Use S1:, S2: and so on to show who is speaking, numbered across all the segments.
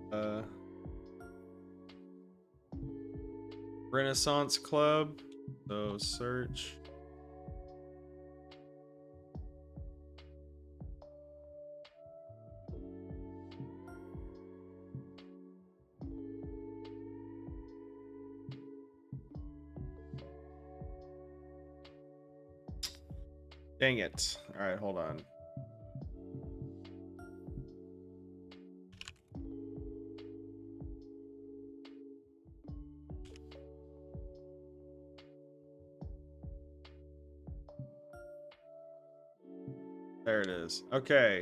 S1: Renaissance Club. So search. Dang it. All right, hold on. There it is. Okay.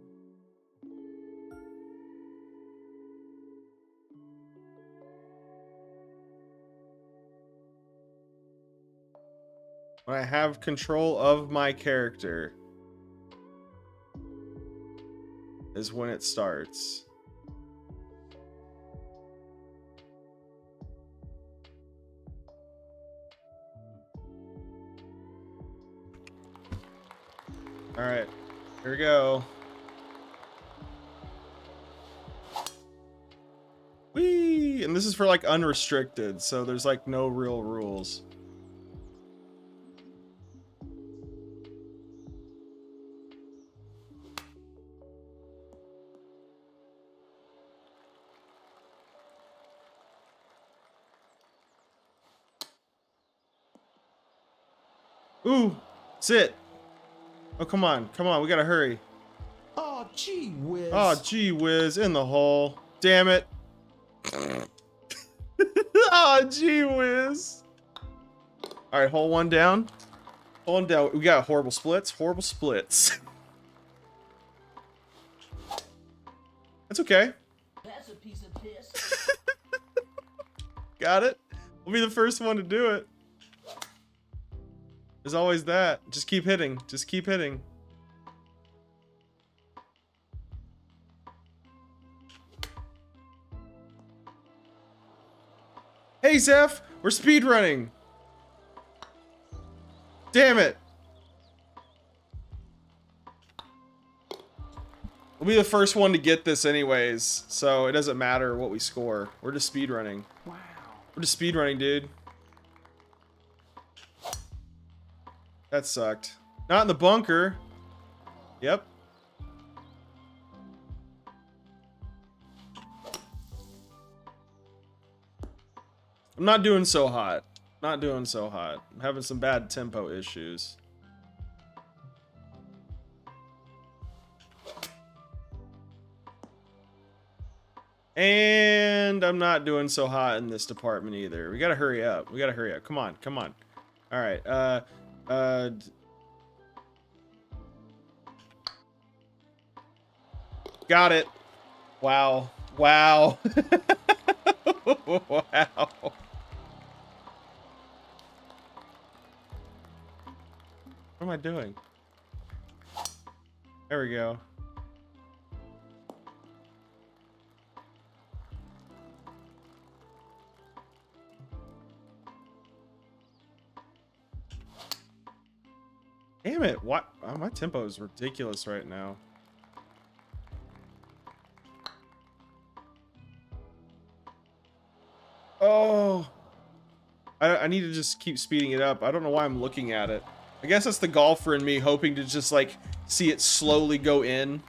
S1: When I have control of my character is when it starts. All right, here we go. Whee! And this is for like unrestricted, so there's like no real rules. Ooh, sit. Oh, come on, come on, we gotta hurry.
S2: Oh, gee whiz.
S1: Oh, gee whiz, in the hole. Damn it. Oh, gee whiz. All right, hole one down. Hole one down. We got horrible splits. Horrible splits. That's okay.
S3: That's a piece of piss.
S1: Got it. We'll be the first one to do it. There's always that. Just keep hitting. Just keep hitting. Hey, Zeph! We're speedrunning! Damn it! We'll be the first one to get this anyways, so it doesn't matter what we score. We're just speedrunning.
S2: Wow.
S1: We're just speedrunning, dude. That sucked. Not in the bunker. Yep. I'm not doing so hot. Not doing so hot. I'm having some bad tempo issues. And I'm not doing so hot in this department either. We gotta hurry up. We gotta hurry up. Come on, come on. All right. Got it. Wow. Wow. Wow. What am I doing? There we go. Damn it, what? Oh, my tempo is ridiculous right now. Oh. I need to just keep speeding it up. I don't know why I'm looking at it. I guess that's the golfer in me hoping to just like see it slowly go in.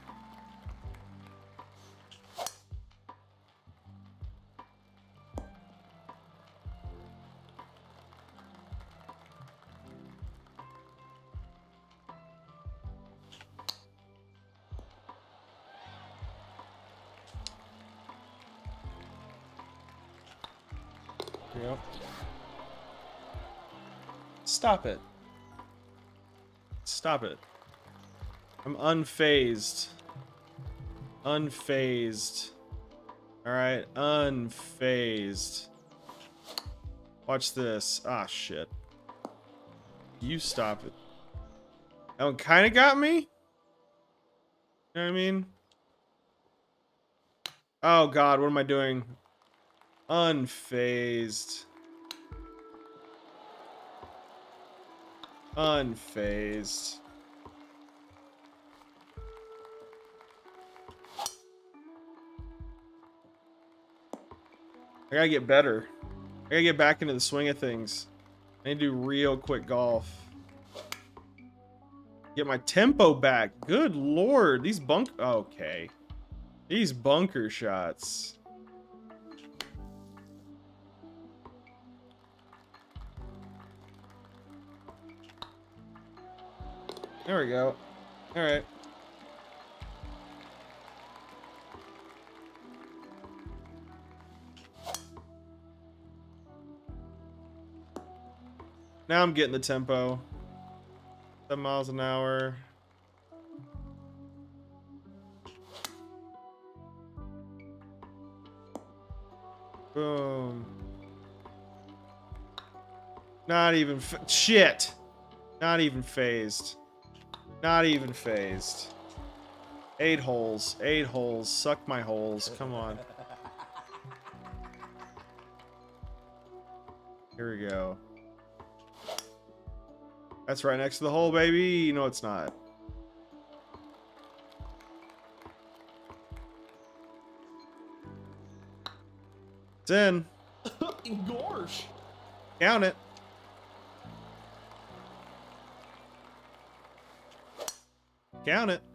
S1: Yep. Stop it. Stop it. I'm unfazed. Unfazed. Alright, unfazed. Watch this. Ah, shit. You stop it. That one kind of got me? You know what I mean? Oh god, what am I doing? Unfazed. Unfazed. I gotta get better. I gotta get back into the swing of things. I need to do real quick golf. Get my tempo back. Good lord. These okay. These bunker shots. There we go. Alright. Now I'm getting the tempo. 7 miles an hour. Boom. Not even shit. Not even phased. Not even phased. 8 holes. 8 holes. Suck my holes. Come on. Here we go. That's right next to the hole, baby. No, it's not. It's in.
S2: Gosh.
S1: Count it. Count it.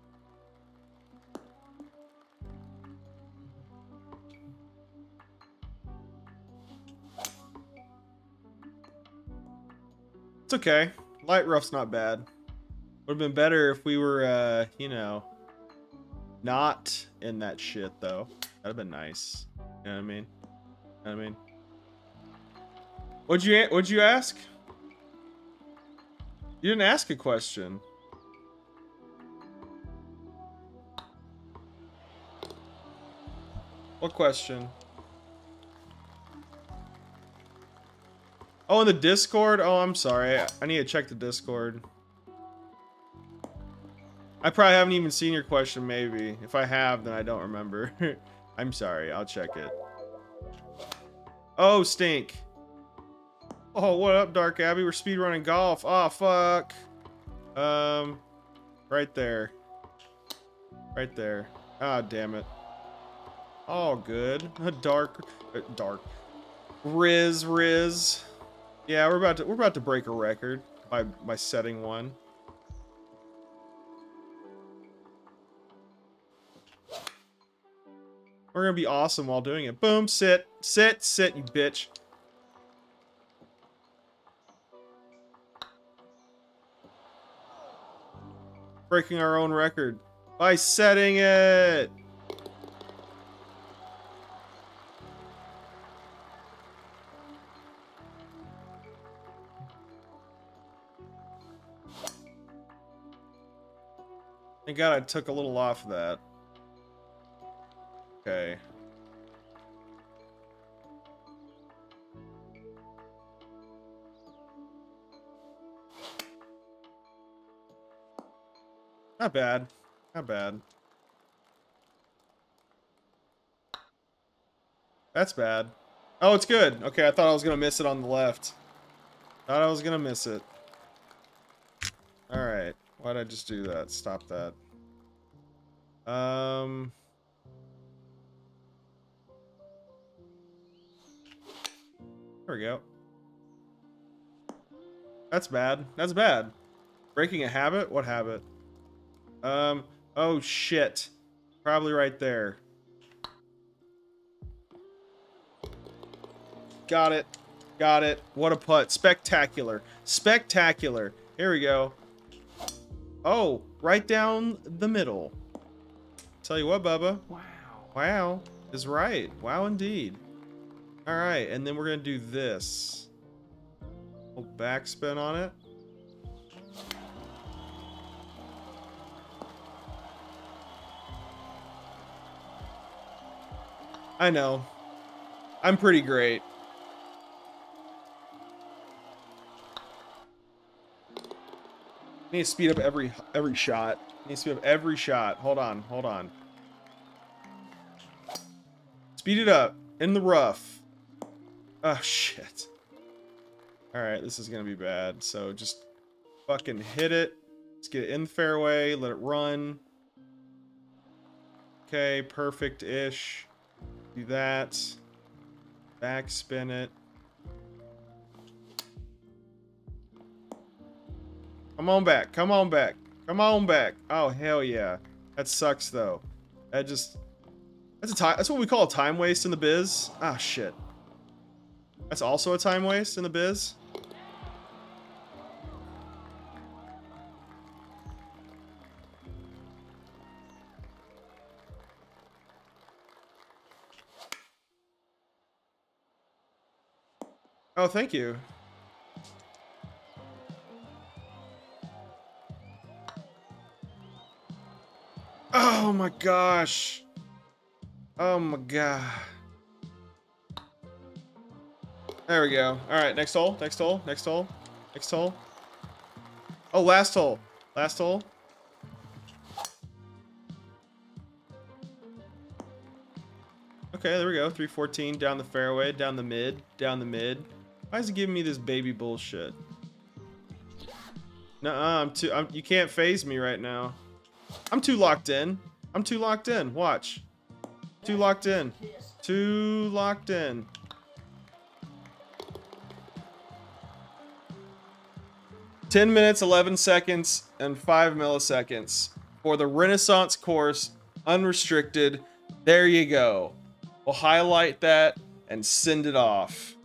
S1: It's okay. Light rough's not bad. Would have been better if we were, you know, not in that shit, though. That'd have been nice. You know what I mean? You know what I mean? What'd you ask? You didn't ask a question. What question? Oh, in the Discord? Oh, I'm sorry. I need to check the Discord. I probably haven't even seen your question, maybe. If I have, then I don't remember. I'm sorry. I'll check it. Oh, stink. Oh, what up, Dark Abbey? We're speedrunning golf. Oh, fuck. Right there. Right there. Ah, damn it. Oh, good. Dark. Riz. Yeah, we're about to break a record by setting one. We're gonna be awesome while doing it. Boom, sit, you bitch. Breaking our own record by setting it. Thank God I took a little off of that. Okay. Not bad. Not bad. That's bad. Oh, it's good. Okay, I thought I was gonna miss it on the left. Thought I was gonna miss it. Alright. Why'd I just do that? Stop that. There we go. That's bad. That's bad. Breaking a habit? What habit? Oh shit. Probably right there. Got it. Got it. What a putt. Spectacular. Spectacular. Here we go. Oh, right down the middle. Tell you what, Bubba.
S2: Wow.
S1: Wow is right. Wow, indeed. All right, and then we're gonna do this. Little backspin on it. I know. I'm pretty great. I need to speed up every shot. I need to speed up every shot. Hold on, hold on. Speed it up. In the rough. Oh, shit. Alright, this is gonna be bad. So just fucking hit it. Let's get it in the fairway. Let it run. Okay, perfect-ish. Do that. Backspin it. Come on back. Come on back. Come on back. Oh, hell yeah. That sucks, though. That just... That's what we call a time waste in the biz. Ah, shit. That's also a time waste in the biz? Oh, thank you. Oh my gosh. Oh my god. There we go. Alright, next hole, next hole, next hole, next hole. Oh, last hole. Last hole. Okay, there we go. 314 down the fairway, down the mid, down the mid. Why is he giving me this baby bullshit? Nuh-uh, you can't phase me right now. I'm too locked in. I'm too locked in. Watch. Too locked in. Too locked in. "10 minutes, 11 seconds, and 5 milliseconds for the Renaissance course, unrestricted." There you go. We'll highlight that and send it off.